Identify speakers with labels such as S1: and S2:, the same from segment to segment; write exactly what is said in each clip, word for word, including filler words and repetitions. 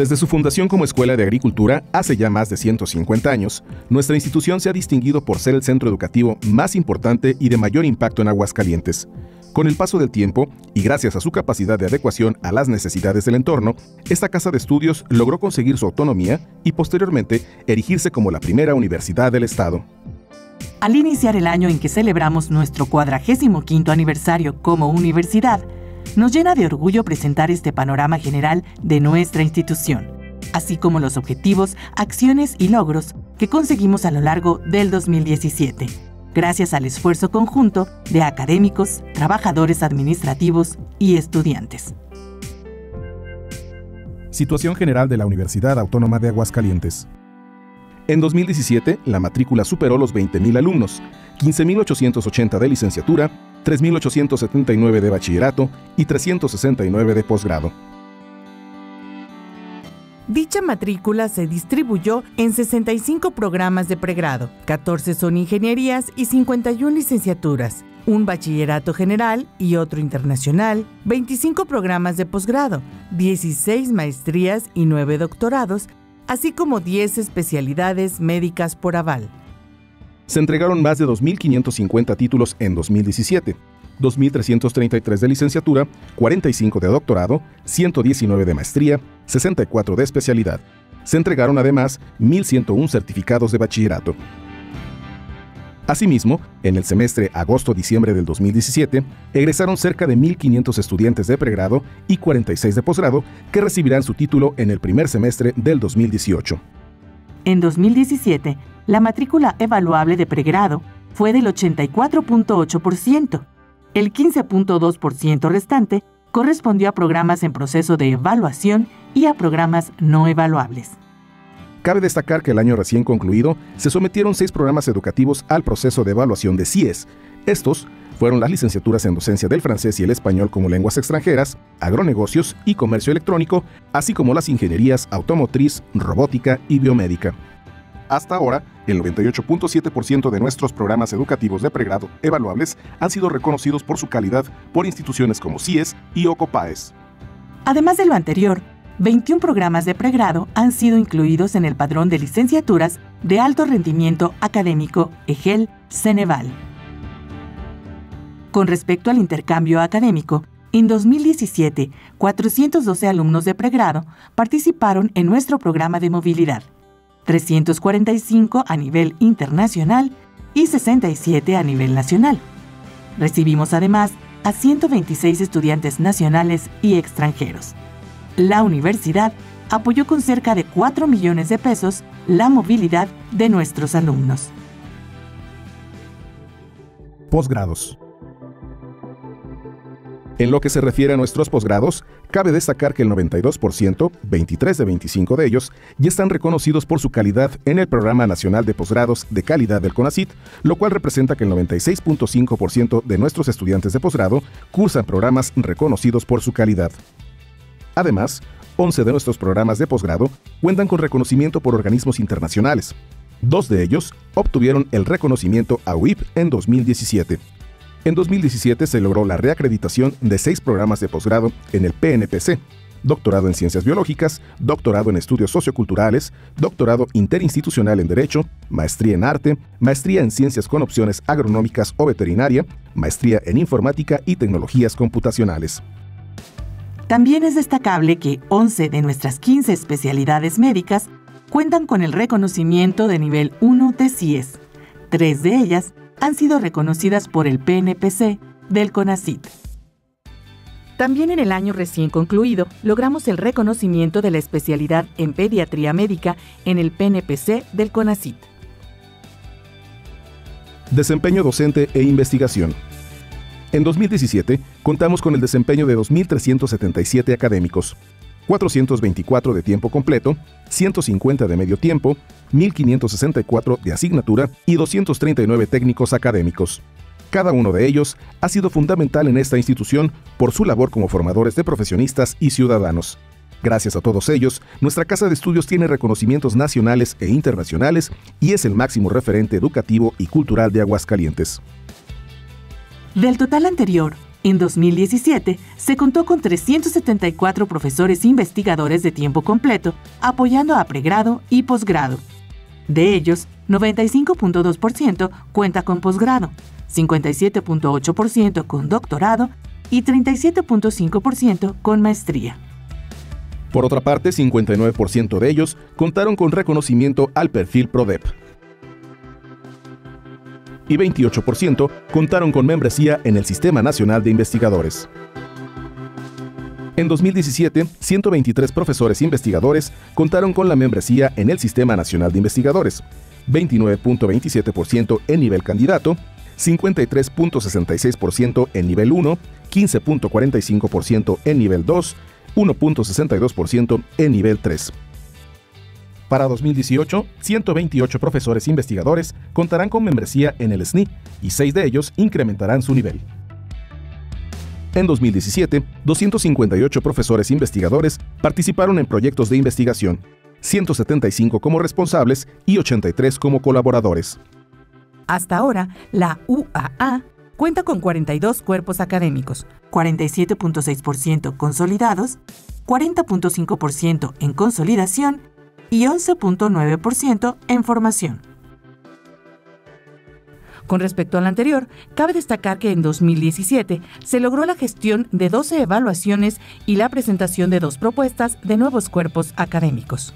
S1: Desde su fundación como Escuela de Agricultura hace ya más de ciento cincuenta años, nuestra institución se ha distinguido por ser el centro educativo más importante y de mayor impacto en Aguascalientes. Con el paso del tiempo, y gracias a su capacidad de adecuación a las necesidades del entorno, esta casa de estudios logró conseguir su autonomía y posteriormente erigirse como la primera universidad del estado.
S2: Al iniciar el año en que celebramos nuestro cuadragésimo quinto aniversario como universidad, nos llena de orgullo presentar este panorama general de nuestra institución, así como los objetivos, acciones y logros que conseguimos a lo largo del dos mil diecisiete, gracias al esfuerzo conjunto de académicos, trabajadores administrativos y estudiantes.
S1: Situación general de la Universidad Autónoma de Aguascalientes. En dos mil diecisiete, la matrícula superó los veinte mil alumnos, quince mil ochocientos ochenta de licenciatura, tres mil ochocientos setenta y nueve de bachillerato y trescientos sesenta y nueve de posgrado.
S3: Dicha matrícula se distribuyó en sesenta y cinco programas de pregrado, catorce son ingenierías y cincuenta y una licenciaturas, un bachillerato general y otro internacional, veinticinco programas de posgrado, dieciséis maestrías y nueve doctorados, así como diez especialidades médicas por aval.
S1: Se entregaron más de dos mil quinientos cincuenta títulos en dos mil diecisiete, dos mil trescientos treinta y tres de licenciatura, cuarenta y cinco de doctorado, ciento diecinueve de maestría, sesenta y cuatro de especialidad. Se entregaron además mil ciento uno certificados de bachillerato. Asimismo, en el semestre agosto-diciembre del dos mil diecisiete, egresaron cerca de mil quinientos estudiantes de pregrado y cuarenta y seis de posgrado que recibirán su título en el primer semestre del dos mil dieciocho.
S2: En dos mil diecisiete, la matrícula evaluable de pregrado fue del ochenta y cuatro punto ocho por ciento. El quince punto dos por ciento restante correspondió a programas en proceso de evaluación y a programas no evaluables.
S1: Cabe destacar que el año recién concluido se sometieron seis programas educativos al proceso de evaluación de C I E S. Estos fueron las licenciaturas en docencia del francés y el español como lenguas extranjeras, agronegocios y comercio electrónico, así como las ingenierías automotriz, robótica y biomédica. Hasta ahora, el noventa y ocho punto siete por ciento de nuestros programas educativos de pregrado evaluables han sido reconocidos por su calidad por instituciones como C I E S y OCOPAES.
S2: Además de lo anterior, veintiún programas de pregrado han sido incluidos en el padrón de licenciaturas de alto rendimiento académico EGEL-Ceneval. Con respecto al intercambio académico, en dos mil diecisiete, cuatrocientos doce alumnos de pregrado participaron en nuestro programa de movilidad, trescientos cuarenta y cinco a nivel internacional y sesenta y siete a nivel nacional. Recibimos además a ciento veintiséis estudiantes nacionales y extranjeros. La universidad apoyó con cerca de cuatro millones de pesos la movilidad de nuestros alumnos.
S1: Posgrados. En lo que se refiere a nuestros posgrados, cabe destacar que el noventa y dos por ciento, veintitrés de veinticinco de ellos, ya están reconocidos por su calidad en el Programa Nacional de Posgrados de Calidad del CONACYT, lo cual representa que el noventa y seis punto cinco por ciento de nuestros estudiantes de posgrado cursan programas reconocidos por su calidad. Además, once de nuestros programas de posgrado cuentan con reconocimiento por organismos internacionales. Dos de ellos obtuvieron el reconocimiento A U I P en dos mil diecisiete. En dos mil diecisiete se logró la reacreditación de seis programas de posgrado en el P N P C, doctorado en Ciencias Biológicas, doctorado en Estudios Socioculturales, doctorado interinstitucional en Derecho, maestría en Arte, maestría en Ciencias con opciones agronómicas o veterinaria, maestría en Informática y Tecnologías Computacionales.
S2: También es destacable que once de nuestras quince especialidades médicas cuentan con el reconocimiento de nivel uno de C I E S. Tres de ellas han sido reconocidas por el P N P C del CONACYT. También en el año recién concluido, logramos el reconocimiento de la especialidad en pediatría médica en el P N P C del CONACYT.
S1: Desempeño docente e investigación. En dos mil diecisiete, contamos con el desempeño de dos mil trescientos setenta y siete académicos, cuatrocientos veinticuatro de tiempo completo, ciento cincuenta de medio tiempo, mil quinientos sesenta y cuatro de asignatura y doscientos treinta y nueve técnicos académicos. Cada uno de ellos ha sido fundamental en esta institución por su labor como formadores de profesionistas y ciudadanos. Gracias a todos ellos, nuestra casa de estudios tiene reconocimientos nacionales e internacionales y es el máximo referente educativo y cultural de Aguascalientes.
S2: Del total anterior, En dos mil diecisiete, se contó con trescientos setenta y cuatro profesores investigadores de tiempo completo apoyando a pregrado y posgrado. De ellos, noventa y cinco punto dos por ciento cuenta con posgrado, cincuenta y siete punto ocho por ciento con doctorado y treinta y siete punto cinco por ciento con maestría.
S1: Por otra parte, cincuenta y nueve por ciento de ellos contaron con reconocimiento al perfil PRODEP. Y veintiocho por ciento contaron con membresía en el Sistema Nacional de Investigadores. En dos mil diecisiete, ciento veintitrés profesores investigadores contaron con la membresía en el Sistema Nacional de Investigadores, veintinueve punto veintisiete por ciento en nivel candidato, cincuenta y tres punto sesenta y seis por ciento en nivel uno, quince punto cuarenta y cinco por ciento en nivel dos, uno punto sesenta y dos por ciento en nivel tres. Para dos mil dieciocho, ciento veintiocho profesores investigadores contarán con membresía en el S N I y seis de ellos incrementarán su nivel. En dos mil diecisiete, doscientos cincuenta y ocho profesores investigadores participaron en proyectos de investigación, ciento setenta y cinco como responsables y ochenta y tres como colaboradores.
S3: Hasta ahora, la U A A cuenta con cuarenta y dos cuerpos académicos,
S2: cuarenta y siete punto seis por ciento consolidados, cuarenta punto cinco por ciento en consolidación y once punto nueve por ciento en formación.
S3: Con respecto al anterior, cabe destacar que en dos mil diecisiete se logró la gestión de doce evaluaciones y la presentación de dos propuestas de nuevos cuerpos académicos.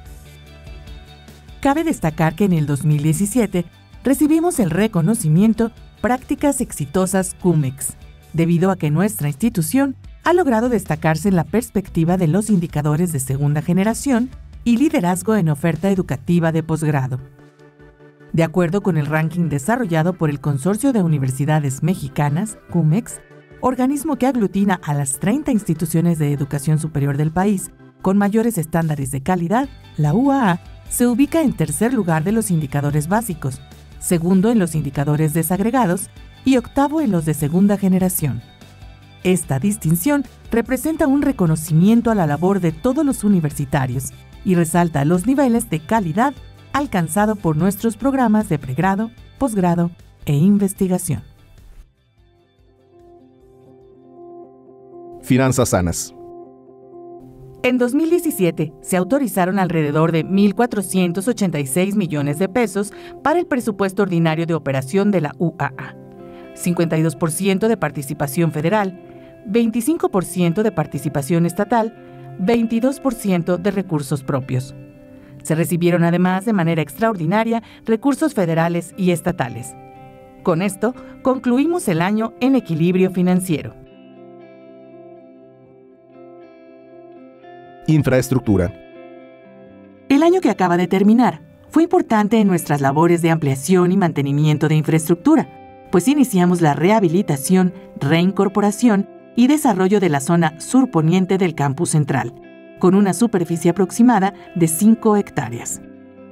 S3: Cabe destacar que en el dos mil diecisiete recibimos el reconocimiento Prácticas Exitosas CUMEX, debido a que nuestra institución ha logrado destacarse en la perspectiva de los indicadores de segunda generación y liderazgo en oferta educativa de posgrado. De acuerdo con el ranking desarrollado por el Consorcio de Universidades Mexicanas, CUMEX, organismo que aglutina a las treinta instituciones de educación superior del país con mayores estándares de calidad, la U A A se ubica en tercer lugar de los indicadores básicos, segundo en los indicadores desagregados y octavo en los de segunda generación. Esta distinción representa un reconocimiento a la labor de todos los universitarios y resalta los niveles de calidad alcanzado por nuestros programas de pregrado, posgrado e investigación.
S1: Finanzas sanas.
S3: En dos mil diecisiete se autorizaron alrededor de mil cuatrocientos ochenta y seis millones de pesos para el presupuesto ordinario de operación de la U A A, cincuenta y dos por ciento de participación federal, veinticinco por ciento de participación estatal, veintidós por ciento de recursos propios. Se recibieron además de manera extraordinaria recursos federales y estatales. Con esto, concluimos el año en equilibrio financiero.
S1: Infraestructura.
S2: El año que acaba de terminar fue importante en nuestras labores de ampliación y mantenimiento de infraestructura, pues iniciamos la rehabilitación, reincorporación y desarrollo de la zona surponiente del campus central, con una superficie aproximada de cinco hectáreas.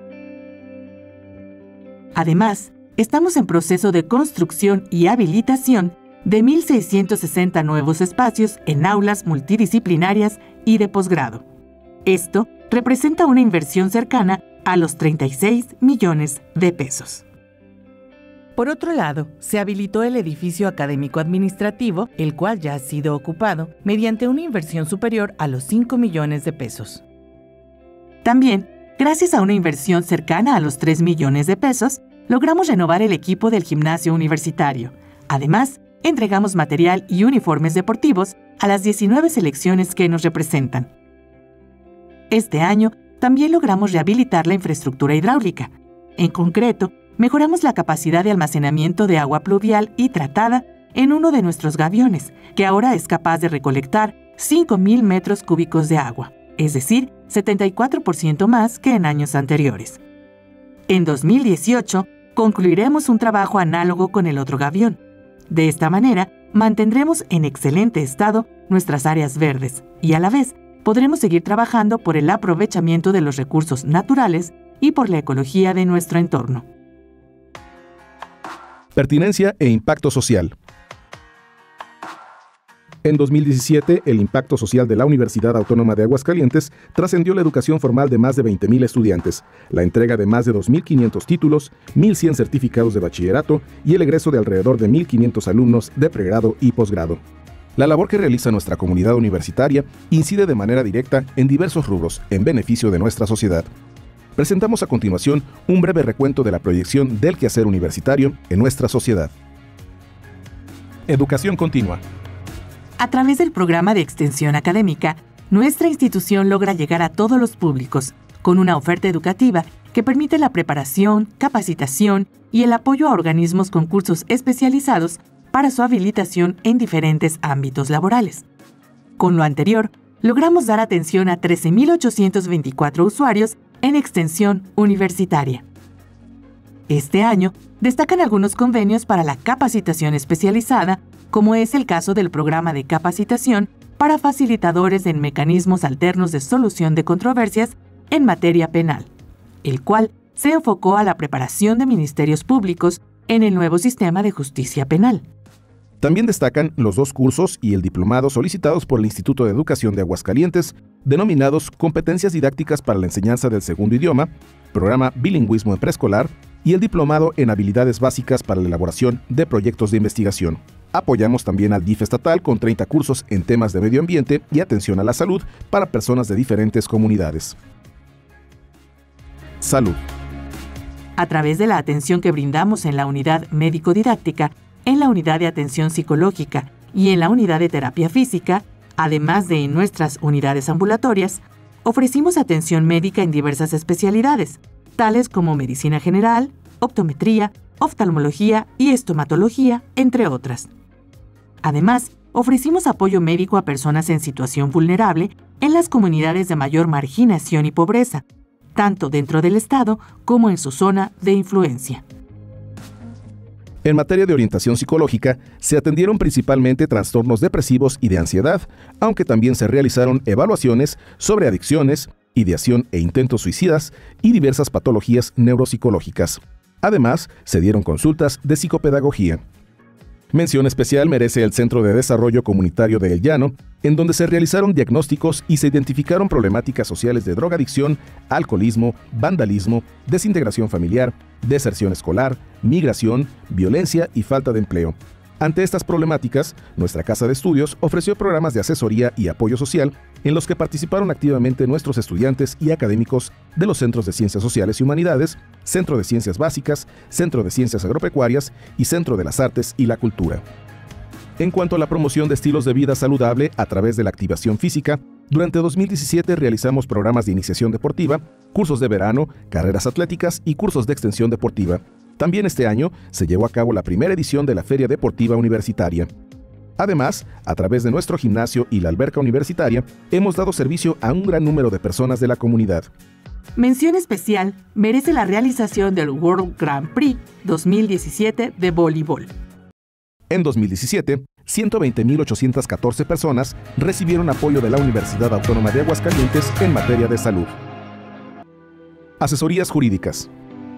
S2: Además, estamos en proceso de construcción y habilitación de mil seiscientos sesenta nuevos espacios en aulas multidisciplinarias y de posgrado. Esto representa una inversión cercana a los treinta y seis millones de pesos.
S3: Por otro lado, se habilitó el edificio académico administrativo, el cual ya ha sido ocupado, mediante una inversión superior a los cinco millones de pesos.
S2: También, gracias a una inversión cercana a los tres millones de pesos, logramos renovar el equipo del gimnasio universitario. Además, entregamos material y uniformes deportivos a las diecinueve selecciones que nos representan. Este año, también logramos rehabilitar la infraestructura hidráulica. En concreto, mejoramos la capacidad de almacenamiento de agua pluvial y tratada en uno de nuestros gaviones, que ahora es capaz de recolectar cinco mil metros cúbicos de agua, es decir, setenta y cuatro por ciento más que en años anteriores. En dos mil dieciocho, concluiremos un trabajo análogo con el otro gavión. De esta manera, mantendremos en excelente estado nuestras áreas verdes y a la vez podremos seguir trabajando por el aprovechamiento de los recursos naturales y por la ecología de nuestro entorno.
S1: Pertinencia e impacto social. En dos mil diecisiete, el impacto social de la Universidad Autónoma de Aguascalientes trascendió la educación formal de más de veinte mil estudiantes, la entrega de más de dos mil quinientos títulos, mil cien certificados de bachillerato y el egreso de alrededor de mil quinientos alumnos de pregrado y posgrado. La labor que realiza nuestra comunidad universitaria incide de manera directa en diversos rubros en beneficio de nuestra sociedad. Presentamos a continuación un breve recuento de la proyección del quehacer universitario en nuestra sociedad. Educación continua.
S2: A través del programa de extensión académica, nuestra institución logra llegar a todos los públicos, con una oferta educativa que permite la preparación, capacitación y el apoyo a organismos con cursos especializados para su habilitación en diferentes ámbitos laborales. Con lo anterior, logramos dar atención a trece mil ochocientos veinticuatro usuarios en extensión universitaria. Este año, destacan algunos convenios para la capacitación especializada, como es el caso del programa de capacitación para facilitadores en mecanismos alternos de solución de controversias en materia penal, el cual se enfocó a la preparación de ministerios públicos en el nuevo sistema de justicia penal.
S1: También destacan los dos cursos y el diplomado solicitados por el Instituto de Educación de Aguascalientes, denominados Competencias Didácticas para la Enseñanza del Segundo Idioma, Programa Bilingüismo en Preescolar y el Diplomado en Habilidades Básicas para la Elaboración de Proyectos de Investigación. Apoyamos también al D I F estatal con treinta cursos en temas de medio ambiente y atención a la salud para personas de diferentes comunidades. Salud.
S2: A través de la atención que brindamos en la unidad médico-didáctica, en la unidad de atención psicológica y en la unidad de terapia física, además de en nuestras unidades ambulatorias, ofrecimos atención médica en diversas especialidades, tales como medicina general, optometría, oftalmología y estomatología, entre otras. Además, ofrecimos apoyo médico a personas en situación vulnerable en las comunidades de mayor marginación y pobreza, tanto dentro del Estado como en su zona de influencia.
S1: En materia de orientación psicológica, se atendieron principalmente trastornos depresivos y de ansiedad, aunque también se realizaron evaluaciones sobre adicciones, ideación e intentos suicidas y diversas patologías neuropsicológicas. Además, se dieron consultas de psicopedagogía. Mención especial merece el Centro de Desarrollo Comunitario de El Llano, en donde se realizaron diagnósticos y se identificaron problemáticas sociales de drogadicción, alcoholismo, vandalismo, desintegración familiar, deserción escolar, migración, violencia y falta de empleo. Ante estas problemáticas, nuestra Casa de Estudios ofreció programas de asesoría y apoyo social en los que participaron activamente nuestros estudiantes y académicos de los Centros de Ciencias Sociales y Humanidades, Centro de Ciencias Básicas, Centro de Ciencias Agropecuarias y Centro de las Artes y la Cultura. En cuanto a la promoción de estilos de vida saludable a través de la activación física, durante dos mil diecisiete realizamos programas de iniciación deportiva, cursos de verano, carreras atléticas y cursos de extensión deportiva. También este año se llevó a cabo la primera edición de la Feria Deportiva Universitaria. Además, a través de nuestro gimnasio y la alberca universitaria, hemos dado servicio a un gran número de personas de la comunidad.
S2: Mención especial merece la realización del World Grand Prix dos mil diecisiete de voleibol.
S1: En dos mil diecisiete, ciento veinte mil ochocientas catorce personas recibieron apoyo de la Universidad Autónoma de Aguascalientes en materia de salud. Asesorías jurídicas.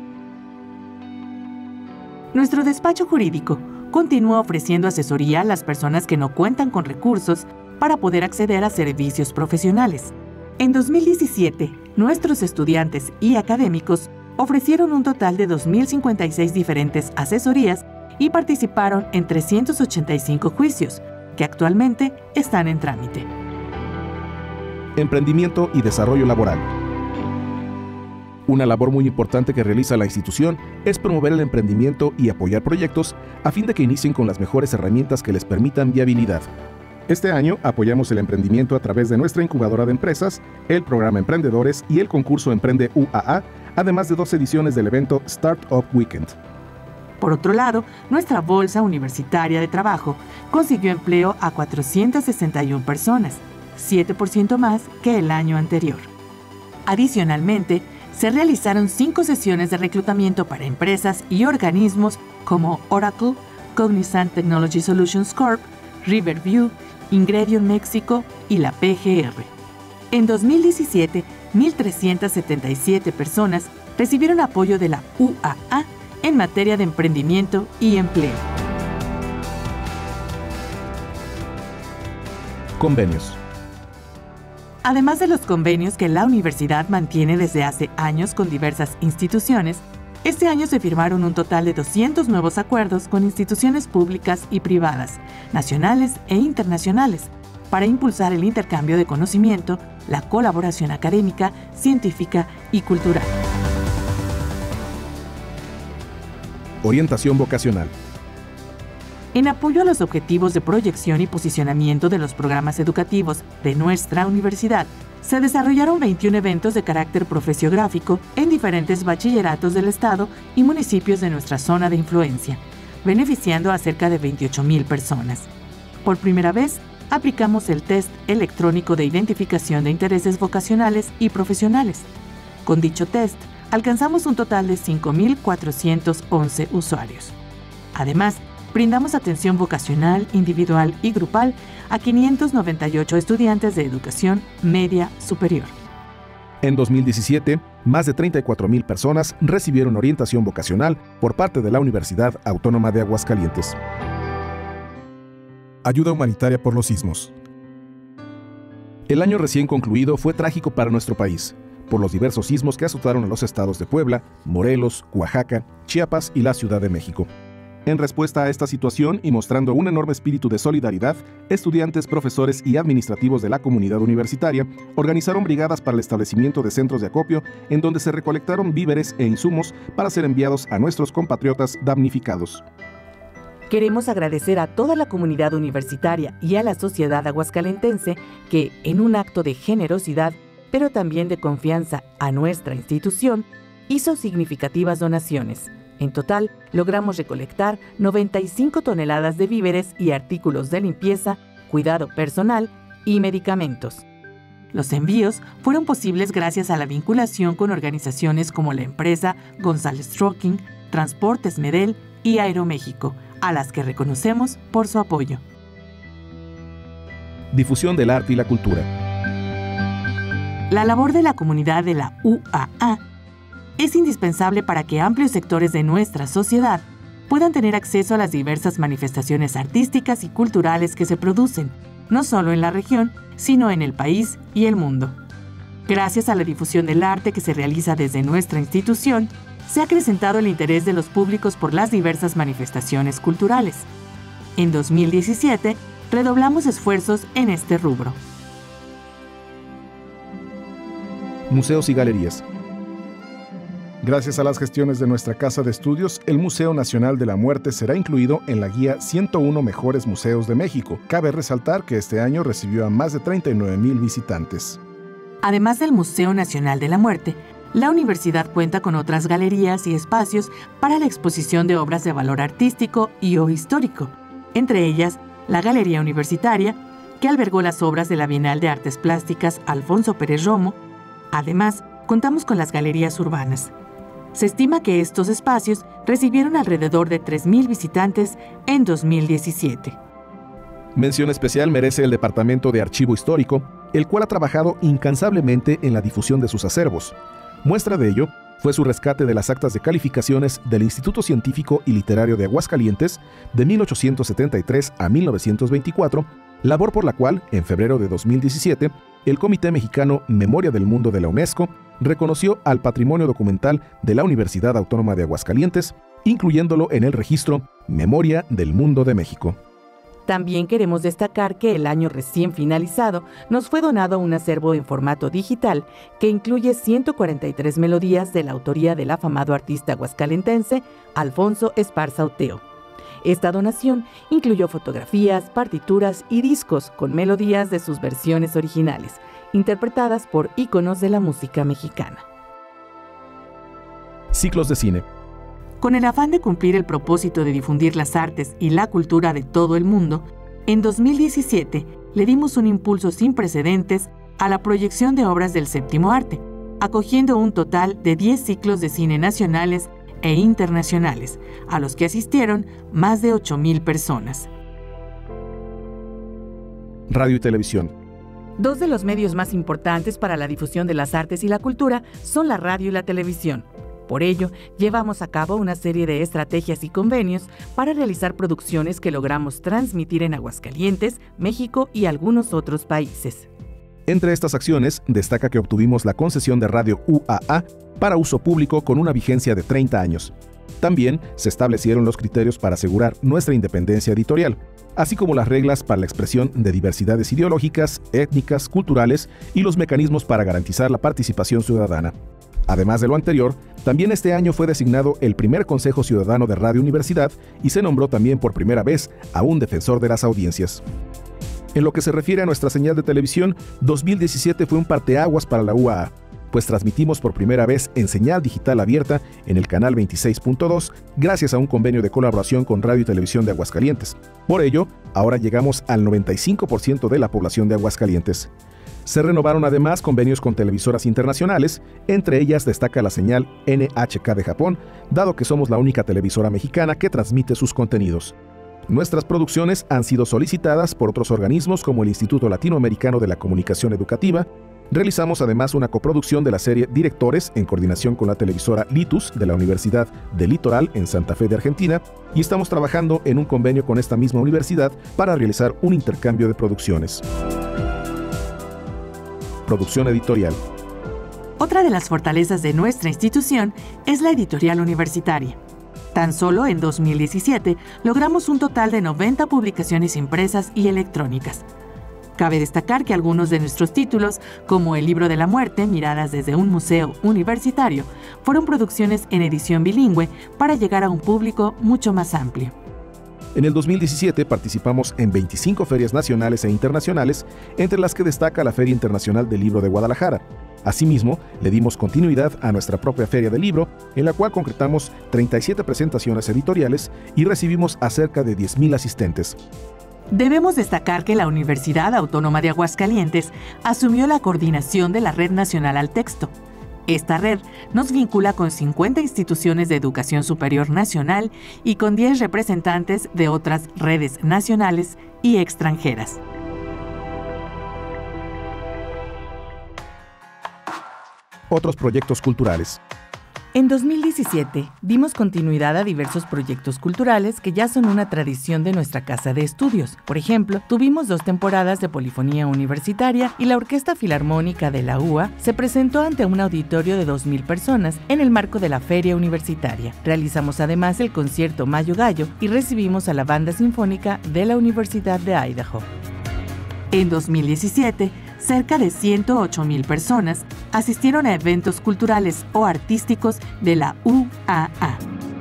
S2: Nuestro despacho jurídico continúa ofreciendo asesoría a las personas que no cuentan con recursos para poder acceder a servicios profesionales. En dos mil diecisiete, nuestros estudiantes y académicos ofrecieron un total de dos mil cincuenta y seis diferentes asesorías y participaron en trescientos ochenta y cinco juicios, que actualmente están en trámite.
S1: Emprendimiento y desarrollo laboral. Una labor muy importante que realiza la institución es promover el emprendimiento y apoyar proyectos a fin de que inicien con las mejores herramientas que les permitan viabilidad. Este año apoyamos el emprendimiento a través de nuestra incubadora de empresas, el programa Emprendedores y el concurso Emprende U A A, además de dos ediciones del evento Startup Weekend.
S2: Por otro lado, nuestra Bolsa Universitaria de Trabajo consiguió empleo a cuatrocientas sesenta y una personas, siete por ciento más que el año anterior. Adicionalmente, se realizaron cinco sesiones de reclutamiento para empresas y organismos como Oracle, Cognizant Technology Solutions Corp, Riverview, Ingredion México y la P G R. En dos mil diecisiete, mil trescientas setenta y siete personas recibieron apoyo de la U A A en materia de emprendimiento y empleo.
S1: Convenios.
S2: Además de los convenios que la universidad mantiene desde hace años con diversas instituciones, este año se firmaron un total de doscientos nuevos acuerdos con instituciones públicas y privadas, nacionales e internacionales, para impulsar el intercambio de conocimiento, la colaboración académica, científica y cultural.
S1: Orientación vocacional.
S2: En apoyo a los objetivos de proyección y posicionamiento de los programas educativos de nuestra universidad, se desarrollaron veintiún eventos de carácter profesiográfico en diferentes bachilleratos del estado y municipios de nuestra zona de influencia, beneficiando a cerca de veintiocho mil personas. Por primera vez, aplicamos el test electrónico de identificación de intereses vocacionales y profesionales. Con dicho test, alcanzamos un total de cinco mil cuatrocientos once usuarios. Además, brindamos atención vocacional, individual y grupal a quinientos noventa y ocho estudiantes de educación media superior.
S1: En dos mil diecisiete, más de treinta y cuatro mil personas recibieron orientación vocacional por parte de la Universidad Autónoma de Aguascalientes. Ayuda humanitaria por los sismos. El año recién concluido fue trágico para nuestro país, por los diversos sismos que azotaron a los estados de Puebla, Morelos, Oaxaca, Chiapas y la Ciudad de México. En respuesta a esta situación y mostrando un enorme espíritu de solidaridad, estudiantes, profesores y administrativos de la comunidad universitaria organizaron brigadas para el establecimiento de centros de acopio en donde se recolectaron víveres e insumos para ser enviados a nuestros compatriotas damnificados.
S2: Queremos agradecer a toda la comunidad universitaria y a la sociedad aguascalentense que, en un acto de generosidad, pero también de confianza a nuestra institución, hizo significativas donaciones. En total, logramos recolectar noventa y cinco toneladas de víveres y artículos de limpieza, cuidado personal y medicamentos. Los envíos fueron posibles gracias a la vinculación con organizaciones como la empresa González Trucking, Transportes Medel y Aeroméxico, a las que reconocemos por su apoyo.
S1: Difusión del arte y la cultura.
S2: La labor de la comunidad de la U A A es indispensable para que amplios sectores de nuestra sociedad puedan tener acceso a las diversas manifestaciones artísticas y culturales que se producen, no solo en la región, sino en el país y el mundo. Gracias a la difusión del arte que se realiza desde nuestra institución, se ha acrecentado el interés de los públicos por las diversas manifestaciones culturales. En dos mil diecisiete, redoblamos esfuerzos en este rubro.
S1: Museos y galerías. Gracias a las gestiones de nuestra Casa de Estudios, el Museo Nacional de la Muerte será incluido en la guía ciento uno Mejores Museos de México. Cabe resaltar que este año recibió a más de treinta y nueve mil visitantes.
S2: Además del Museo Nacional de la Muerte, la universidad cuenta con otras galerías y espacios para la exposición de obras de valor artístico y o histórico, entre ellas la Galería Universitaria, que albergó las obras de la Bienal de Artes Plásticas Alfonso Pérez Romo. Además, contamos con las galerías urbanas. Se estima que estos espacios recibieron alrededor de tres mil visitantes en dos mil diecisiete.
S1: Mención especial merece el Departamento de Archivo Histórico, el cual ha trabajado incansablemente en la difusión de sus acervos. Muestra de ello fue su rescate de las actas de calificaciones del Instituto Científico y Literario de Aguascalientes de mil ochocientos setenta y tres a mil novecientos veinticuatro, labor por la cual, en febrero de dos mil diecisiete, el Comité Mexicano Memoria del Mundo de la UNESCO reconoció al patrimonio documental de la Universidad Autónoma de Aguascalientes, incluyéndolo en el registro Memoria del Mundo de México.
S2: También queremos destacar que el año recién finalizado nos fue donado un acervo en formato digital que incluye ciento cuarenta y tres melodías de la autoría del afamado artista aguascalentense Alfonso Esparza Oteo. Esta donación incluyó fotografías, partituras y discos con melodías de sus versiones originales, interpretadas por íconos de la música mexicana.
S1: Ciclos de cine.
S2: Con el afán de cumplir el propósito de difundir las artes y la cultura de todo el mundo, en dos mil diecisiete le dimos un impulso sin precedentes a la proyección de obras del séptimo arte, acogiendo un total de diez ciclos de cine nacionales e internacionales, a los que asistieron más de ocho mil personas.
S1: Radio y televisión.
S2: Dos de los medios más importantes para la difusión de las artes y la cultura son la radio y la televisión.
S3: Por ello, llevamos a cabo una serie de estrategias y convenios para realizar producciones que logramos transmitir en Aguascalientes, México y algunos otros países.
S1: Entre estas acciones, destaca que obtuvimos la concesión de radio U A A para uso público con una vigencia de treinta años. También se establecieron los criterios para asegurar nuestra independencia editorial, así como las reglas para la expresión de diversidades ideológicas, étnicas, culturales y los mecanismos para garantizar la participación ciudadana. Además de lo anterior, también este año fue designado el primer Consejo Ciudadano de Radio Universidad y se nombró también por primera vez a un defensor de las audiencias. En lo que se refiere a nuestra señal de televisión, dos mil diecisiete fue un parteaguas para la U A A, pues transmitimos por primera vez en señal digital abierta en el canal veintiséis punto dos, gracias a un convenio de colaboración con Radio y Televisión de Aguascalientes. Por ello, ahora llegamos al noventa y cinco por ciento de la población de Aguascalientes. Se renovaron además convenios con televisoras internacionales, entre ellas destaca la señal N H K de Japón, dado que somos la única televisora mexicana que transmite sus contenidos. Nuestras producciones han sido solicitadas por otros organismos como el Instituto Latinoamericano de la Comunicación Educativa. Realizamos además una coproducción de la serie Directores en coordinación con la televisora Litus de la Universidad del Litoral en Santa Fe de Argentina, y estamos trabajando en un convenio con esta misma universidad para realizar un intercambio de producciones. Producción editorial.
S2: Otra de las fortalezas de nuestra institución es la editorial universitaria. Tan solo en dos mil diecisiete logramos un total de noventa publicaciones impresas y electrónicas. Cabe destacar que algunos de nuestros títulos, como El Libro de la Muerte, miradas desde un museo universitario, fueron producciones en edición bilingüe para llegar a un público mucho más amplio.
S1: En el dos mil diecisiete participamos en veinticinco ferias nacionales e internacionales, entre las que destaca la Feria Internacional del Libro de Guadalajara. Asimismo, le dimos continuidad a nuestra propia Feria del Libro, en la cual concretamos treinta y siete presentaciones editoriales y recibimos a cerca de diez mil asistentes.
S2: Debemos destacar que la Universidad Autónoma de Aguascalientes asumió la coordinación de la Red Nacional al Texto. Esta red nos vincula con cincuenta instituciones de educación superior nacional y con diez representantes de otras redes nacionales y extranjeras.
S1: Otros proyectos culturales.
S3: En dos mil diecisiete dimos continuidad a diversos proyectos culturales que ya son una tradición de nuestra casa de estudios. Por ejemplo, tuvimos dos temporadas de polifonía universitaria y la Orquesta Filarmónica de la U A se presentó ante un auditorio de dos mil personas en el marco de la Feria Universitaria. Realizamos además el concierto Mayo Gallo y recibimos a la Banda Sinfónica de la Universidad de Idaho.
S2: En dos mil diecisiete, cerca de ciento ocho mil personas asistieron a eventos culturales o artísticos de la U A A.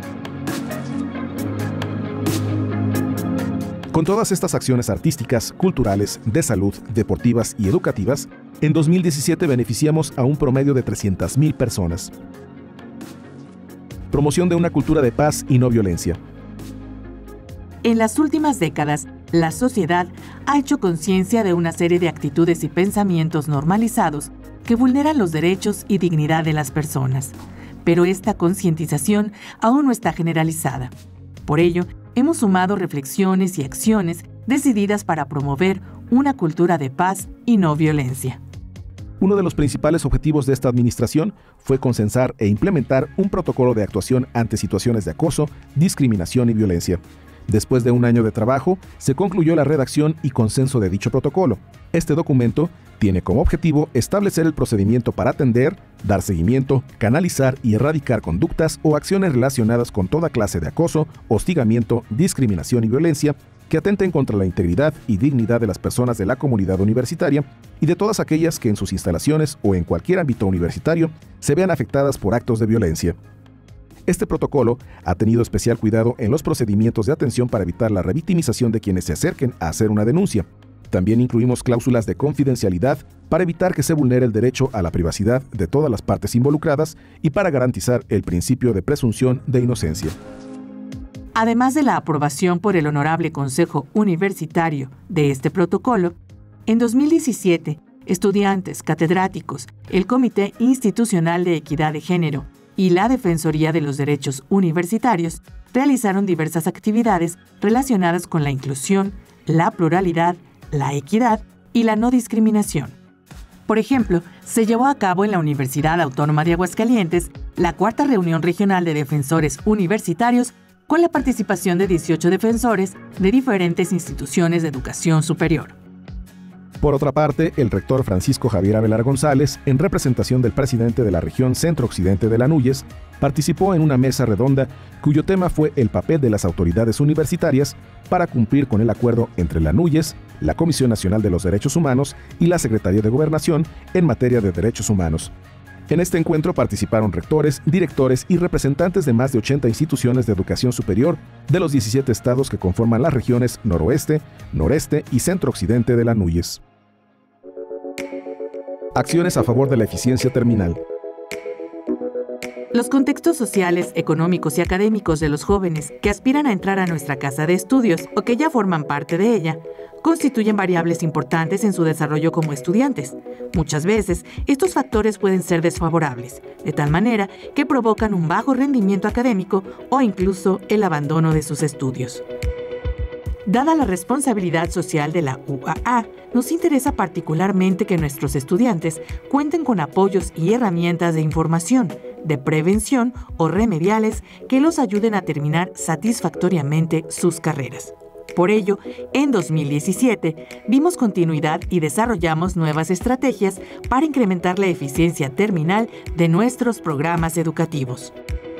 S1: Con todas estas acciones artísticas, culturales, de salud, deportivas y educativas, en dos mil diecisiete beneficiamos a un promedio de trescientas mil personas. Promoción de una cultura de paz y no violencia.
S2: En las últimas décadas, la sociedad ha hecho conciencia de una serie de actitudes y pensamientos normalizados que vulneran los derechos y dignidad de las personas. Pero esta concientización aún no está generalizada. Por ello, hemos sumado reflexiones y acciones decididas para promover una cultura de paz y no violencia.
S1: Uno de los principales objetivos de esta administración fue consensar e implementar un protocolo de actuación ante situaciones de acoso, discriminación y violencia. Después de un año de trabajo, se concluyó la redacción y consenso de dicho protocolo. Este documento tiene como objetivo establecer el procedimiento para atender, dar seguimiento, canalizar y erradicar conductas o acciones relacionadas con toda clase de acoso, hostigamiento, discriminación y violencia que atenten contra la integridad y dignidad de las personas de la comunidad universitaria y de todas aquellas que en sus instalaciones o en cualquier ámbito universitario se vean afectadas por actos de violencia. Este protocolo ha tenido especial cuidado en los procedimientos de atención para evitar la revictimización de quienes se acerquen a hacer una denuncia. También incluimos cláusulas de confidencialidad para evitar que se vulnere el derecho a la privacidad de todas las partes involucradas y para garantizar el principio de presunción de inocencia.
S2: Además de la aprobación por el Honorable Consejo Universitario de este protocolo, en dos mil diecisiete, estudiantes, catedráticos, el Comité Institucional de Equidad de Género y la Defensoría de los Derechos Universitarios realizaron diversas actividades relacionadas con la inclusión, la pluralidad, la equidad y la no discriminación. Por ejemplo, se llevó a cabo en la Universidad Autónoma de Aguascalientes la cuarta reunión regional de defensores universitarios con la participación de dieciocho defensores de diferentes instituciones de educación superior.
S1: Por otra parte, el rector Francisco Javier Avelar González, en representación del presidente de la región centro-occidente de la Núñez, participó en una mesa redonda cuyo tema fue el papel de las autoridades universitarias para cumplir con el acuerdo entre la Núñez, la Comisión Nacional de los Derechos Humanos y la Secretaría de Gobernación en materia de derechos humanos. En este encuentro participaron rectores, directores y representantes de más de ochenta instituciones de educación superior de los diecisiete estados que conforman las regiones noroeste, noreste y centro-occidente de la Núñez. Acciones a favor de la eficiencia terminal.
S2: Los contextos sociales, económicos y académicos de los jóvenes que aspiran a entrar a nuestra casa de estudios o que ya forman parte de ella constituyen variables importantes en su desarrollo como estudiantes. Muchas veces, estos factores pueden ser desfavorables, de tal manera que provocan un bajo rendimiento académico o incluso el abandono de sus estudios. Dada la responsabilidad social de la U A A, nos interesa particularmente que nuestros estudiantes cuenten con apoyos y herramientas de información, de prevención o remediales que los ayuden a terminar satisfactoriamente sus carreras. Por ello, en dos mil diecisiete, dimos continuidad y desarrollamos nuevas estrategias para incrementar la eficiencia terminal de nuestros programas educativos.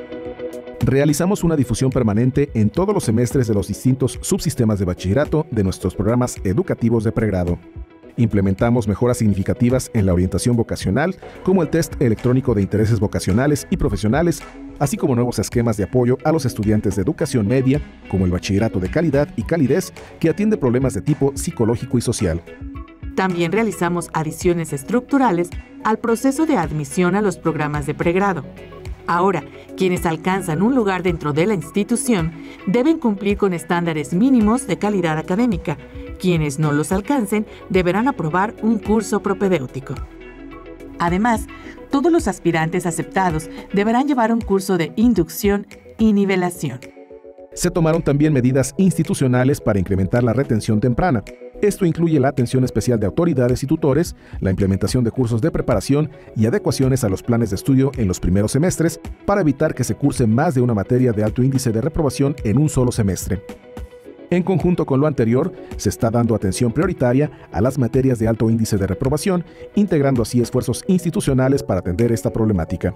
S1: Realizamos una difusión permanente en todos los semestres de los distintos subsistemas de bachillerato de nuestros programas educativos de pregrado. Implementamos mejoras significativas en la orientación vocacional, como el test electrónico de intereses vocacionales y profesionales, así como nuevos esquemas de apoyo a los estudiantes de educación media, como el bachillerato de calidad y calidez, que atiende problemas de tipo psicológico y social.
S2: También realizamos adiciones estructurales al proceso de admisión a los programas de pregrado. Ahora, quienes alcanzan un lugar dentro de la institución deben cumplir con estándares mínimos de calidad académica. Quienes no los alcancen deberán aprobar un curso propedéutico. Además, todos los aspirantes aceptados deberán llevar un curso de inducción y nivelación.
S1: Se tomaron también medidas institucionales para incrementar la retención temprana. Esto incluye la atención especial de autoridades y tutores, la implementación de cursos de preparación y adecuaciones a los planes de estudio en los primeros semestres para evitar que se curse más de una materia de alto índice de reprobación en un solo semestre. En conjunto con lo anterior, se está dando atención prioritaria a las materias de alto índice de reprobación, integrando así esfuerzos institucionales para atender esta problemática.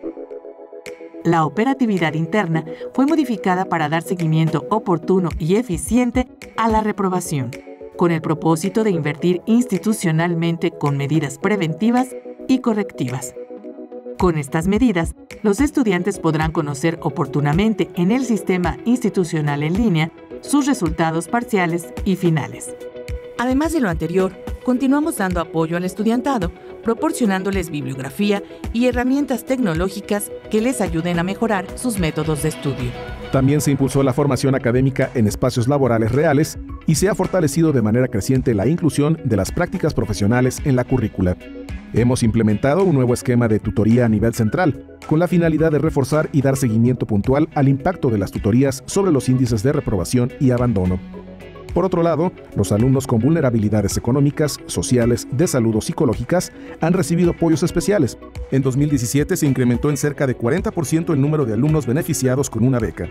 S2: La operatividad interna fue modificada para dar seguimiento oportuno y eficiente a la reprobación, con el propósito de invertir institucionalmente con medidas preventivas y correctivas. Con estas medidas, los estudiantes podrán conocer oportunamente en el sistema institucional en línea sus resultados parciales y finales. Además de lo anterior, continuamos dando apoyo al estudiantado, proporcionándoles bibliografía y herramientas tecnológicas que les ayuden a mejorar sus métodos de estudio.
S1: También se impulsó la formación académica en espacios laborales reales y se ha fortalecido de manera creciente la inclusión de las prácticas profesionales en la currícula. Hemos implementado un nuevo esquema de tutoría a nivel central, con la finalidad de reforzar y dar seguimiento puntual al impacto de las tutorías sobre los índices de reprobación y abandono. Por otro lado, los alumnos con vulnerabilidades económicas, sociales, de salud o psicológicas han recibido apoyos especiales. En dos mil diecisiete se incrementó en cerca de cuarenta por ciento el número de alumnos beneficiados con una beca.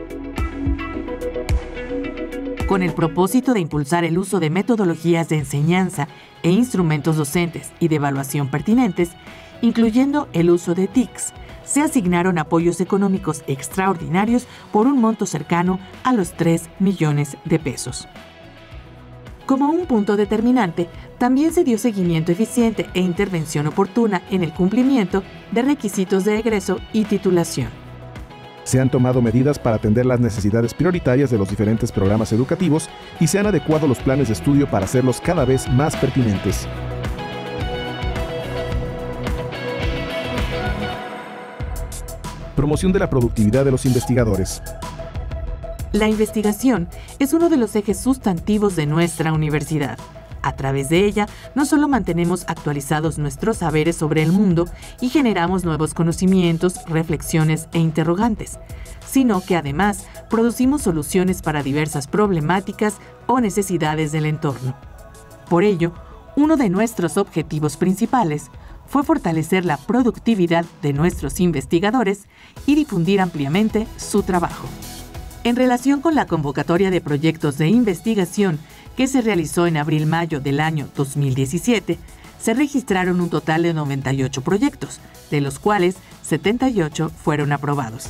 S2: Con el propósito de impulsar el uso de metodologías de enseñanza e instrumentos docentes y de evaluación pertinentes, incluyendo el uso de T I Cs, se asignaron apoyos económicos extraordinarios por un monto cercano a los tres millones de pesos. Como un punto determinante, también se dio seguimiento eficiente e intervención oportuna en el cumplimiento de requisitos de egreso y titulación.
S1: Se han tomado medidas para atender las necesidades prioritarias de los diferentes programas educativos y se han adecuado los planes de estudio para hacerlos cada vez más pertinentes. Promoción de la productividad de los investigadores.
S2: La investigación es uno de los ejes sustantivos de nuestra universidad. A través de ella, no solo mantenemos actualizados nuestros saberes sobre el mundo y generamos nuevos conocimientos, reflexiones e interrogantes, sino que además producimos soluciones para diversas problemáticas o necesidades del entorno. Por ello, Uno de nuestros objetivos principales fue fortalecer la productividad de nuestros investigadores y difundir ampliamente su trabajo. En relación con la convocatoria de proyectos de investigación que se realizó en abril-mayo del año dos mil diecisiete, se registraron un total de noventa y ocho proyectos, de los cuales setenta y ocho fueron aprobados.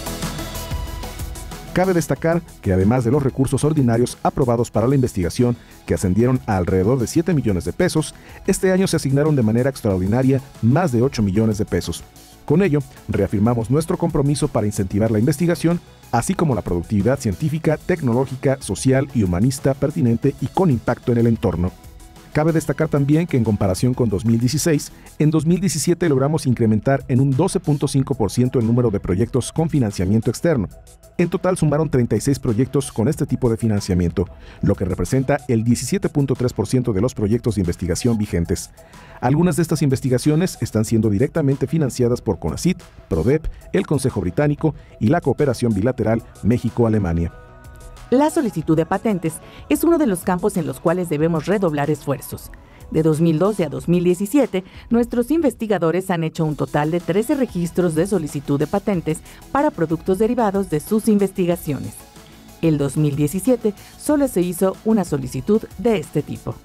S1: Cabe destacar que además de los recursos ordinarios aprobados para la investigación, que ascendieron a alrededor de siete millones de pesos, este año se asignaron de manera extraordinaria más de ocho millones de pesos. Con ello, reafirmamos nuestro compromiso para incentivar la investigación, así como la productividad científica, tecnológica, social y humanista pertinente y con impacto en el entorno. Cabe destacar también que en comparación con dos mil dieciséis, en dos mil diecisiete logramos incrementar en un doce punto cinco por ciento el número de proyectos con financiamiento externo. En total sumaron treinta y seis proyectos con este tipo de financiamiento, lo que representa el diecisiete punto tres por ciento de los proyectos de investigación vigentes. Algunas de estas investigaciones están siendo directamente financiadas por CONACYT, PRODEP, el Consejo Británico y la cooperación bilateral México-Alemania.
S2: La solicitud de patentes es uno de los campos en los cuales debemos redoblar esfuerzos. De dos mil doce a dos mil diecisiete, nuestros investigadores han hecho un total de trece registros de solicitud de patentes para productos derivados de sus investigaciones. El dos mil diecisiete solo se hizo una solicitud de este tipo.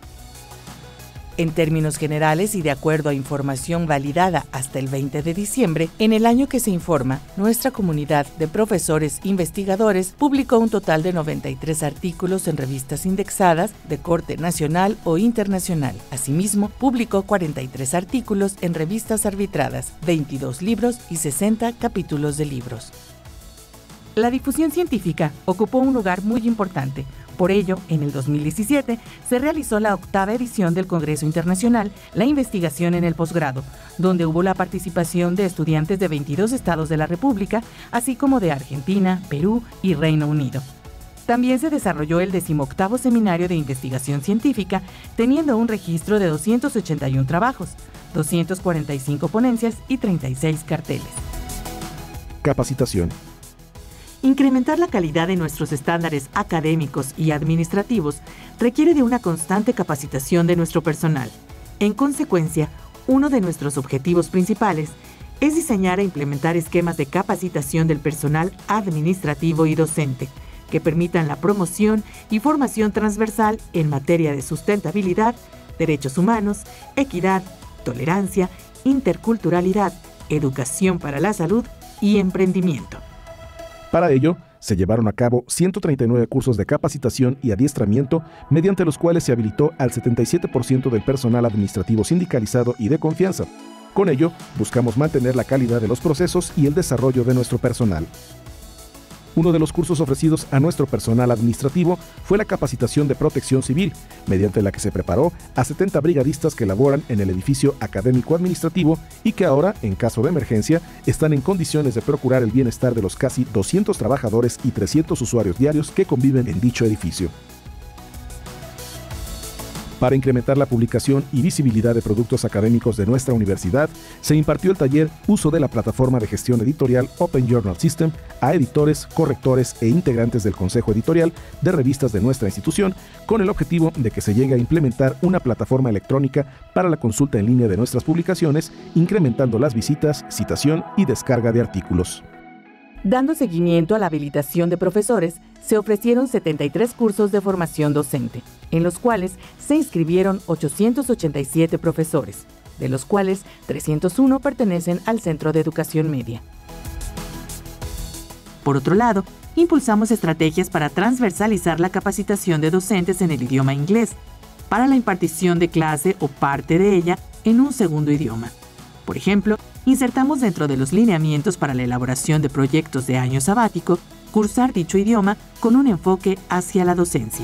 S2: En términos generales y de acuerdo a información validada hasta el veinte de diciembre, en el año que se informa, nuestra comunidad de profesores investigadores publicó un total de noventa y tres artículos en revistas indexadas de corte nacional o internacional. Asimismo, publicó cuarenta y tres artículos en revistas arbitradas, veintidós libros y sesenta capítulos de libros. La difusión científica ocupó un lugar muy importante. Por ello, en el dos mil diecisiete se realizó la octava edición del Congreso Internacional La Investigación en el Posgrado, donde hubo la participación de estudiantes de veintidós estados de la República, así como de Argentina, Perú y Reino Unido. También se desarrolló el decimoctavo Seminario de Investigación Científica, teniendo un registro de doscientos ochenta y uno trabajos, doscientas cuarenta y cinco ponencias y treinta y seis carteles.
S1: Capacitación.
S2: Incrementar la calidad de nuestros estándares académicos y administrativos requiere de una constante capacitación de nuestro personal. En consecuencia, uno de nuestros objetivos principales es diseñar e implementar esquemas de capacitación del personal administrativo y docente que permitan la promoción y formación transversal en materia de sustentabilidad, derechos humanos, equidad, tolerancia, interculturalidad, educación para la salud y emprendimiento.
S1: Para ello, se llevaron a cabo ciento treinta y nueve cursos de capacitación y adiestramiento, mediante los cuales se habilitó al setenta y siete por ciento del personal administrativo sindicalizado y de confianza. Con ello, buscamos mantener la calidad de los procesos y el desarrollo de nuestro personal. Uno de los cursos ofrecidos a nuestro personal administrativo fue la capacitación de protección civil, mediante la que se preparó a setenta brigadistas que laboran en el edificio académico-administrativo y que ahora, en caso de emergencia, están en condiciones de procurar el bienestar de los casi doscientos trabajadores y trescientos usuarios diarios que conviven en dicho edificio. Para incrementar la publicación y visibilidad de productos académicos de nuestra universidad, se impartió el taller Uso de la plataforma de gestión editorial Open Journal System a editores, correctores e integrantes del consejo editorial de revistas de nuestra institución, con el objetivo de que se llegue a implementar una plataforma electrónica para la consulta en línea de nuestras publicaciones, incrementando las visitas, citación y descarga de artículos.
S2: Dando seguimiento a la habilitación de profesores, se ofrecieron setenta y tres cursos de formación docente, en los cuales se inscribieron ochocientos ochenta y siete profesores, de los cuales trescientos uno pertenecen al Centro de Educación Media. Por otro lado, impulsamos estrategias para transversalizar la capacitación de docentes en el idioma inglés, para la impartición de clase o parte de ella en un segundo idioma. Por ejemplo, insertamos dentro de los lineamientos para la elaboración de proyectos de año sabático, cursar dicho idioma con un enfoque hacia la docencia.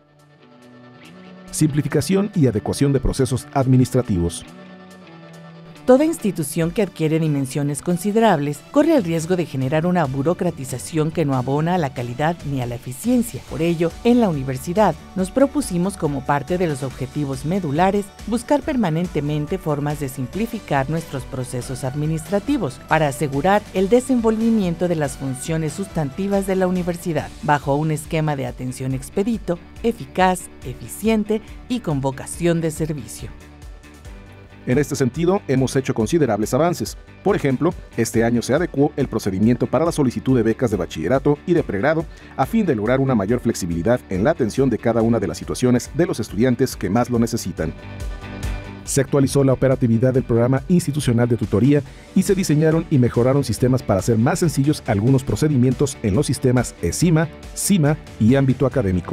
S1: Simplificación y adecuación de procesos administrativos.
S3: Toda institución que adquiere dimensiones considerables corre el riesgo de generar una burocratización que no abona a la calidad ni a la eficiencia. Por ello, en la universidad nos propusimos como parte de los objetivos medulares buscar permanentemente formas de simplificar nuestros procesos administrativos para asegurar el desenvolvimiento de las funciones sustantivas de la universidad bajo un esquema de atención expedito, eficaz, eficiente y con vocación de servicio.
S1: En este sentido, hemos hecho considerables avances. Por ejemplo, este año se adecuó el procedimiento para la solicitud de becas de bachillerato y de pregrado a fin de lograr una mayor flexibilidad en la atención de cada una de las situaciones de los estudiantes que más lo necesitan. Se actualizó la operatividad del programa institucional de tutoría y se diseñaron y mejoraron sistemas para hacer más sencillos algunos procedimientos en los sistemas ESIMA, CIMA y ámbito académico.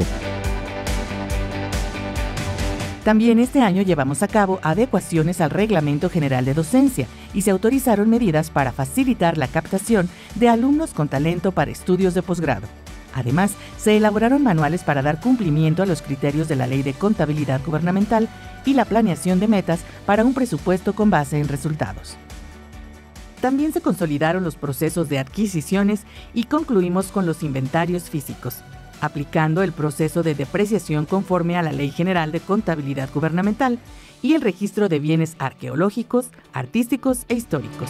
S3: También este año llevamos a cabo adecuaciones al Reglamento General de Docencia y se autorizaron medidas para facilitar la captación de alumnos con talento para estudios de posgrado. Además, se elaboraron manuales para dar cumplimiento a los criterios de la Ley de Contabilidad Gubernamental y la planeación de metas para un presupuesto con base en resultados. También se consolidaron los procesos de adquisiciones y concluimos con los inventarios físicos, aplicando el proceso de depreciación conforme a la Ley General de Contabilidad Gubernamental y el registro de bienes arqueológicos, artísticos e históricos.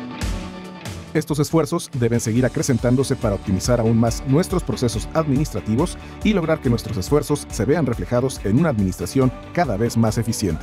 S1: Estos esfuerzos deben seguir acrecentándose para optimizar aún más nuestros procesos administrativos y lograr que nuestros esfuerzos se vean reflejados en una administración cada vez más eficiente.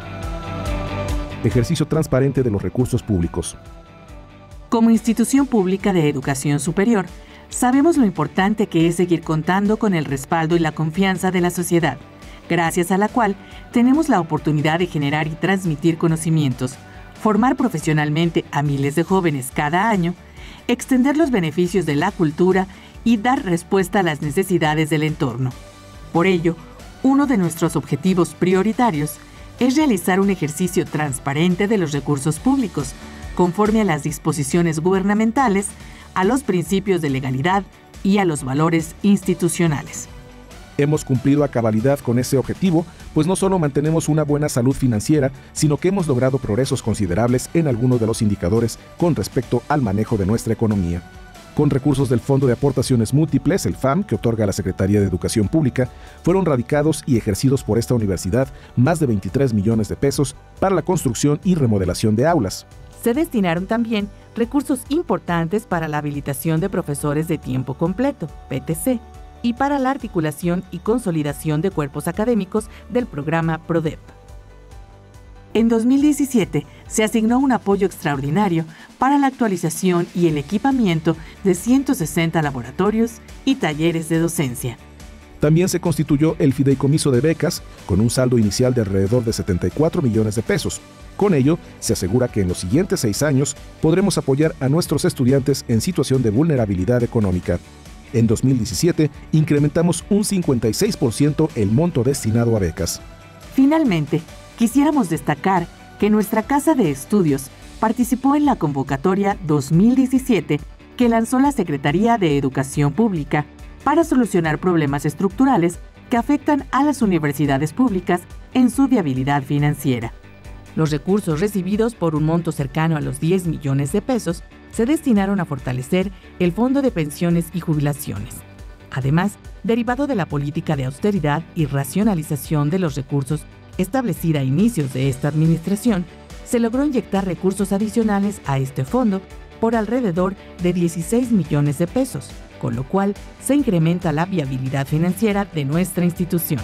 S1: Ejercicio transparente de los recursos públicos.
S2: Como institución pública de educación superior, sabemos lo importante que es seguir contando con el respaldo y la confianza de la sociedad, gracias a la cual tenemos la oportunidad de generar y transmitir conocimientos, formar profesionalmente a miles de jóvenes cada año, extender los beneficios de la cultura y dar respuesta a las necesidades del entorno. Por ello, uno de nuestros objetivos prioritarios es realizar un ejercicio transparente de los recursos públicos, conforme a las disposiciones gubernamentales, a los principios de legalidad y a los valores institucionales.
S1: Hemos cumplido a cabalidad con ese objetivo, pues no solo mantenemos una buena salud financiera, sino que hemos logrado progresos considerables en algunos de los indicadores con respecto al manejo de nuestra economía. Con recursos del Fondo de Aportaciones Múltiples, el F A M, que otorga la Secretaría de Educación Pública, fueron radicados y ejercidos por esta universidad más de veintitrés millones de pesos para la construcción y remodelación de aulas.
S3: Se destinaron también recursos importantes para la habilitación de profesores de tiempo completo, P T C, y para la articulación y consolidación de cuerpos académicos del programa PRODEP.
S2: En dos mil diecisiete se asignó un apoyo extraordinario para la actualización y el equipamiento de ciento sesenta laboratorios y talleres de docencia.
S1: También se constituyó el fideicomiso de becas con un saldo inicial de alrededor de setenta y cuatro millones de pesos. Con ello, se asegura que en los siguientes seis años podremos apoyar a nuestros estudiantes en situación de vulnerabilidad económica. En dos mil diecisiete, incrementamos un cincuenta y seis por ciento el monto destinado a becas.
S2: Finalmente, quisiéramos destacar que nuestra Casa de Estudios participó en la convocatoria dos mil diecisiete que lanzó la Secretaría de Educación Pública para solucionar problemas estructurales que afectan a las universidades públicas en su viabilidad financiera.
S3: Los recursos recibidos por un monto cercano a los diez millones de pesos se destinaron a fortalecer el Fondo de Pensiones y Jubilaciones. Además, derivado de la política de austeridad y racionalización de los recursos establecida a inicios de esta administración, se logró inyectar recursos adicionales a este fondo por alrededor de dieciséis millones de pesos, con lo cual se incrementa la viabilidad financiera de nuestra institución.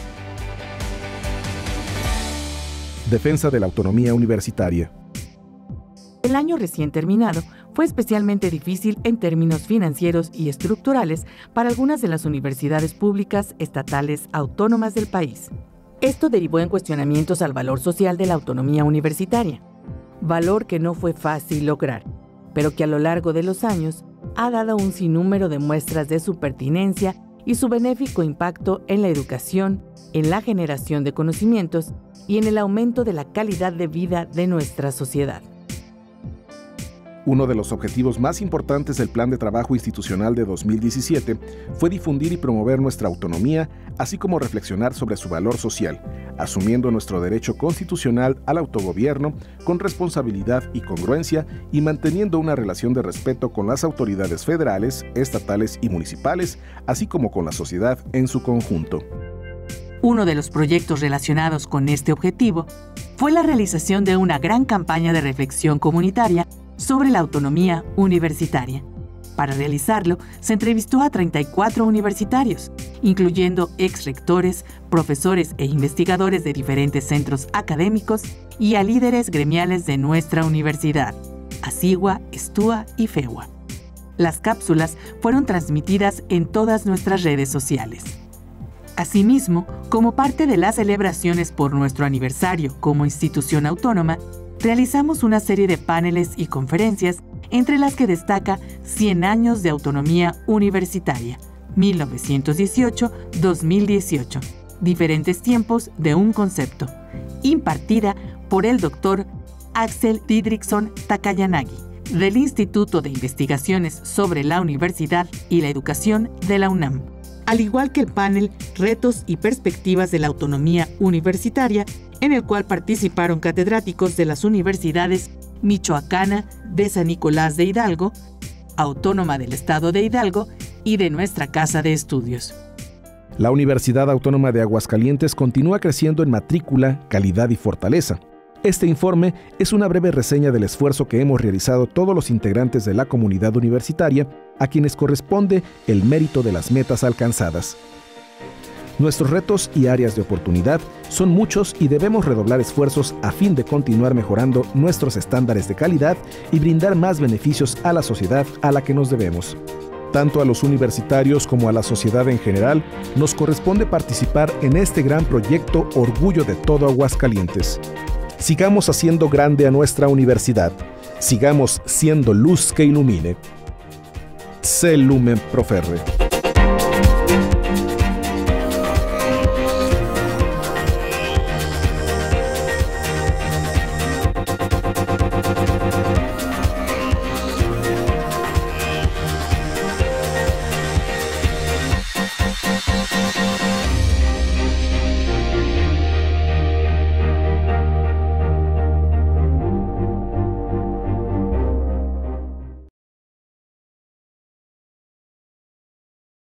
S1: Defensa de la autonomía universitaria.
S3: El año recién terminado fue especialmente difícil en términos financieros y estructurales para algunas de las universidades públicas estatales autónomas del país. Esto derivó en cuestionamientos al valor social de la autonomía universitaria, valor que no fue fácil lograr, pero que a lo largo de los años ha dado un sinnúmero de muestras de su pertinencia y su benéfico impacto en la educación, en la generación de conocimientos y en el aumento de la calidad de vida de nuestra sociedad.
S1: Uno de los objetivos más importantes del Plan de Trabajo Institucional de dos mil diecisiete fue difundir y promover nuestra autonomía, así como reflexionar sobre su valor social, asumiendo nuestro derecho constitucional al autogobierno con responsabilidad y congruencia y manteniendo una relación de respeto con las autoridades federales, estatales y municipales, así como con la sociedad en su conjunto.
S2: Uno de los proyectos relacionados con este objetivo fue la realización de una gran campaña de reflexión comunitaria sobre la autonomía universitaria. Para realizarlo, se entrevistó a treinta y cuatro universitarios, incluyendo ex-rectores, profesores e investigadores de diferentes centros académicos y a líderes gremiales de nuestra universidad, ASIGUA, STUA y FEUA. Las cápsulas fueron transmitidas en todas nuestras redes sociales. Asimismo, como parte de las celebraciones por nuestro aniversario como institución autónoma, realizamos una serie de paneles y conferencias, entre las que destaca cien años de autonomía universitaria, mil novecientos dieciocho a dos mil dieciocho, diferentes tiempos de un concepto, impartida por el doctor Axel Didrikson Takayanagi, del Instituto de Investigaciones sobre la Universidad y la Educación de la UNAM, al igual que el panel Retos y Perspectivas de la Autonomía Universitaria, en el cual participaron catedráticos de las universidades Michoacana de San Nicolás de Hidalgo, Autónoma del Estado de Hidalgo y de nuestra Casa de Estudios.
S1: La Universidad Autónoma de Aguascalientes continúa creciendo en matrícula, calidad y fortaleza. Este informe es una breve reseña del esfuerzo que hemos realizado todos los integrantes de la comunidad universitaria, a quienes corresponde el mérito de las metas alcanzadas. Nuestros retos y áreas de oportunidad son muchos y debemos redoblar esfuerzos a fin de continuar mejorando nuestros estándares de calidad y brindar más beneficios a la sociedad a la que nos debemos. Tanto a los universitarios como a la sociedad en general, nos corresponde participar en este gran proyecto Orgullo de todo Aguascalientes. Sigamos haciendo grande a nuestra universidad. Sigamos siendo luz que ilumine. Se Lumen Proferre.